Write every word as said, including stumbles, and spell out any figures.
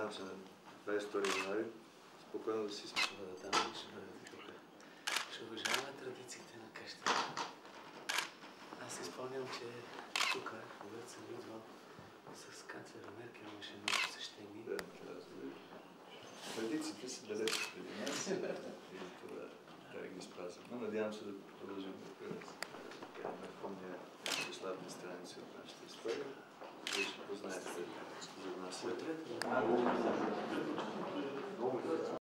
Надявам се на двадесет и втори януари спокойно да си сме. Ще бъда там и ще бъдете тук. Ще уважаваме традициите на къщата. Аз си спомням, че тук, когато съм идвал с канцлера Меркел, имаше много посещения. Да, традициите са далеч преди нас и това трябва да ги спазвам. Но надявам се да продължим да напомня някакви слабни страници от нашата история. Вие ще познаете за нас.